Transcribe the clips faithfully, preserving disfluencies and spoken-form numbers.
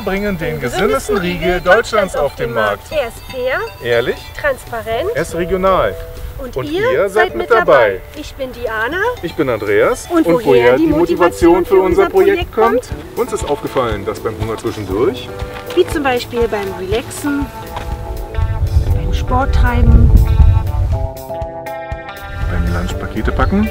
Wir bringen den gesündesten Riegel Deutschlands auf den Markt. Er ist fair, Ehrlich, transparent er ist regional. und, Und ihr, ihr seid mit dabei. Ich bin Diana. Ich bin Andreas. Und woher die Motivation für unser Projekt kommt? Uns ist aufgefallen, dass beim Hunger zwischendurch Wie zum Beispiel beim Relaxen, beim Sporttreiben, beim Lunch Pakete packen,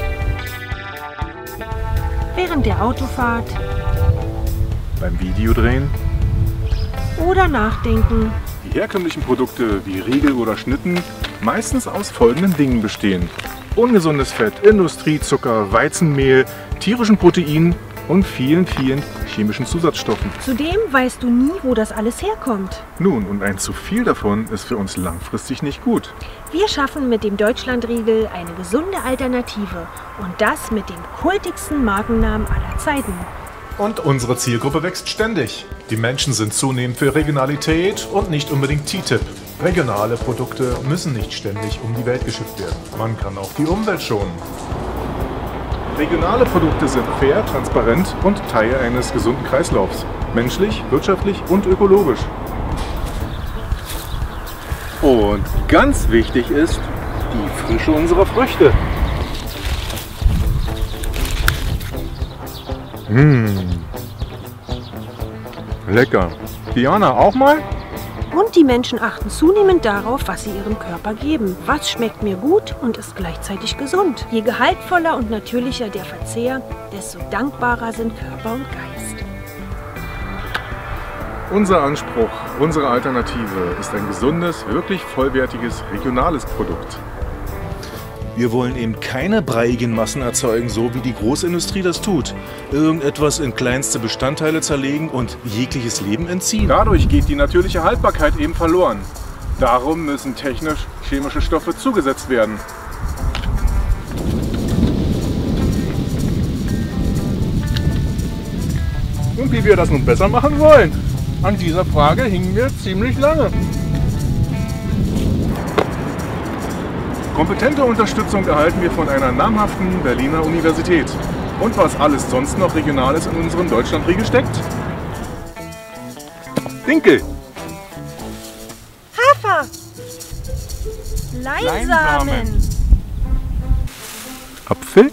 während der Autofahrt beim Videodrehen, oder Nachdenken. die herkömmlichen Produkte wie Riegel oder Schnitten meistens aus folgenden Dingen bestehen: ungesundes Fett, Industriezucker, Weizenmehl, tierischen Proteinen und vielen, vielen chemischen Zusatzstoffen. Zudem weißt du nie, wo das alles herkommt. Nun, und ein zu viel davon ist für uns langfristig nicht gut. Wir schaffen mit dem Deutschlandriegel eine gesunde Alternative und das mit dem kultigsten Markennamen aller Zeiten. Und unsere Zielgruppe wächst ständig. Die Menschen sind zunehmend für Regionalität und nicht unbedingt T T I P. Regionale Produkte müssen nicht ständig um die Welt geschickt werden. Man kann auch die Umwelt schonen. Regionale Produkte sind fair, transparent und Teil eines gesunden Kreislaufs. Menschlich, wirtschaftlich und ökologisch. Und ganz wichtig ist die Frische unserer Früchte. Mmh. Lecker. Diana, auch mal? Und die Menschen achten zunehmend darauf, was sie ihrem Körper geben. Was schmeckt mir gut und ist gleichzeitig gesund? Je gehaltvoller und natürlicher der Verzehr, desto dankbarer sind Körper und Geist. Unser Anspruch, unsere Alternative ist ein gesundes, wirklich vollwertiges, regionales Produkt. Wir wollen eben keine breiigen Massen erzeugen, so wie die Großindustrie das tut. Irgendetwas in kleinste Bestandteile zerlegen und jegliches Leben entziehen. Dadurch geht die natürliche Haltbarkeit eben verloren. Darum müssen technisch-chemische Stoffe zugesetzt werden. Und wie wir das nun besser machen wollen? An dieser Frage hingen wir ziemlich lange. Kompetente Unterstützung erhalten wir von einer namhaften Berliner Universität. Und was alles sonst noch Regionales in unserem Deutschlandriegel steckt? Dinkel, Hafer, Leinsamen, Apfel,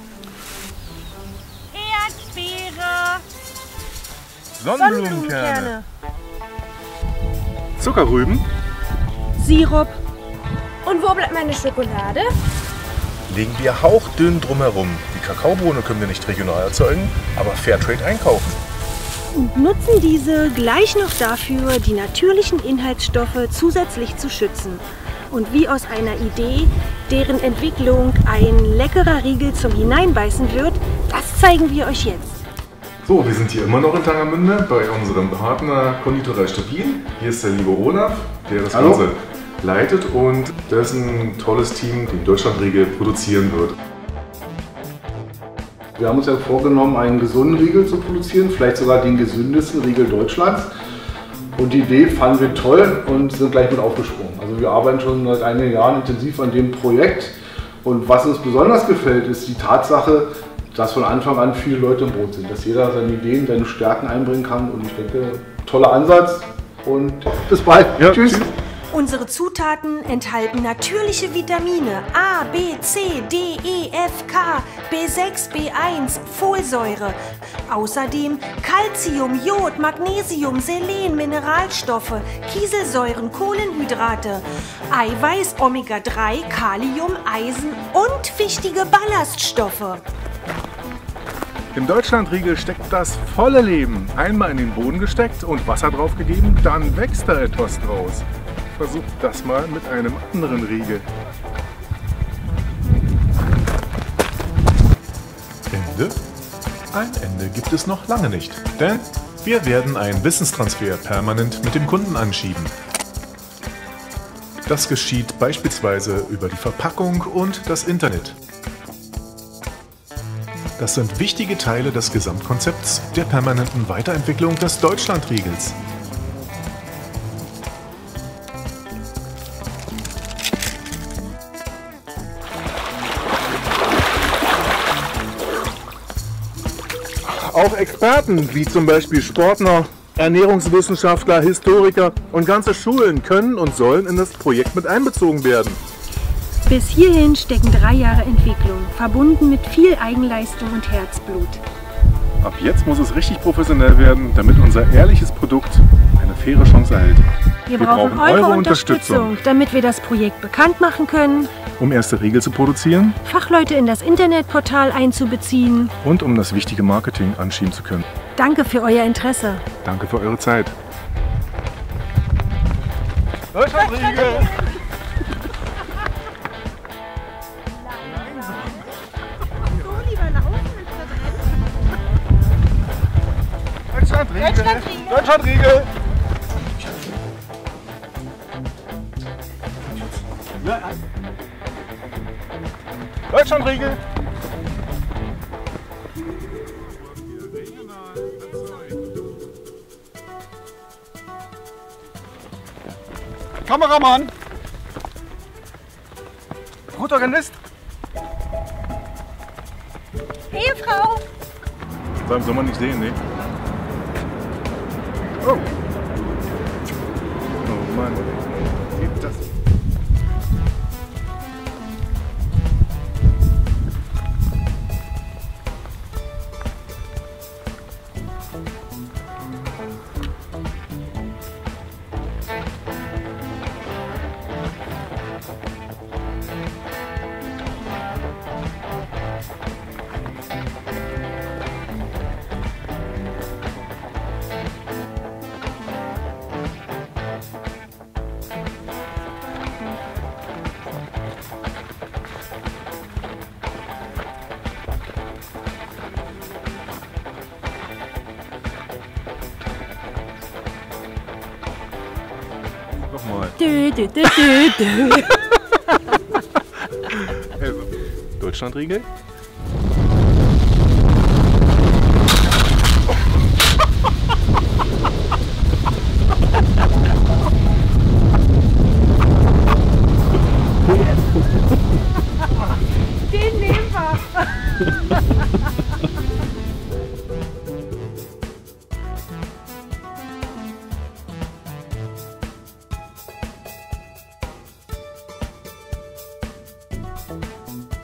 Erdbeere, Sonnenblumenkerne, Zuckerrüben, Sirup. Und wo bleibt meine Schokolade? Legen wir hauchdünn drumherum. Die Kakaobohne können wir nicht regional erzeugen, aber Fairtrade einkaufen. Und nutzen diese gleich noch dafür, die natürlichen Inhaltsstoffe zusätzlich zu schützen. Und wie aus einer Idee, deren Entwicklung ein leckerer Riegel zum Hineinbeißen wird, das zeigen wir euch jetzt. So, wir sind hier immer noch in Tangermünde bei unserem Partner Konditorei Stabil. Hier ist der liebe Olaf, der das Hallo. Ganze leitet und dessen tolles Team den Deutschlandriegel produzieren wird. Wir haben uns ja vorgenommen, einen gesunden Riegel zu produzieren, vielleicht sogar den gesündesten Riegel Deutschlands. Und die Idee fanden wir toll und sind gleich mit aufgesprungen. Also wir arbeiten schon seit einigen Jahren intensiv an dem Projekt. Und was uns besonders gefällt, ist die Tatsache, dass von Anfang an viele Leute im Boot sind. Dass jeder seine Ideen, seine Stärken einbringen kann. Und ich denke, toller Ansatz und bis bald. Ja, tschüss. tschüss. Unsere Zutaten enthalten natürliche Vitamine A, B, C, D, E, F, K, B sechs, B eins, Folsäure. Außerdem Calcium, Jod, Magnesium, Selen, Mineralstoffe, Kieselsäuren, Kohlenhydrate, Eiweiß, Omega drei, Kalium, Eisen und wichtige Ballaststoffe. Im Deutschlandriegel steckt das volle Leben. Einmal in den Boden gesteckt und Wasser drauf gegeben, dann wächst da etwas draus. Versucht das mal mit einem anderen Riegel. Ende? Ein Ende gibt es noch lange nicht, denn wir werden einen Wissenstransfer permanent mit dem Kunden anschieben. Das geschieht beispielsweise über die Verpackung und das Internet. Das sind wichtige Teile des Gesamtkonzepts der permanenten Weiterentwicklung des Deutschlandriegels. Auch Experten, wie zum Beispiel Sportler Ernährungswissenschaftler, Historiker und ganze Schulen können und sollen in das Projekt mit einbezogen werden. Bis hierhin stecken drei Jahre Entwicklung, verbunden mit viel Eigenleistung und Herzblut. Ab jetzt muss es richtig professionell werden, damit unser ehrliches Produkt eine faire Chance erhält. Wir, wir brauchen, brauchen eure, eure Unterstützung, Unterstützung, damit wir das Projekt bekannt machen können, um erste Riegel zu produzieren, Fachleute in das Internetportal einzubeziehen und um das wichtige Marketing anschieben zu können. Danke für euer Interesse. Danke für eure Zeit. Deutschlandriegel! Deutschlandriegel! Deutschlandriegel! Deutschlandriegel! Kameramann! Protagonist! Ehefrau! Beim soll man nicht sehen, ne? Oh! Oh Mann! Gibt das? Nochmal. Dö, dö, dö, dö, dö. Also, Deutschlandriegel. Den nehmen wir. Thank you.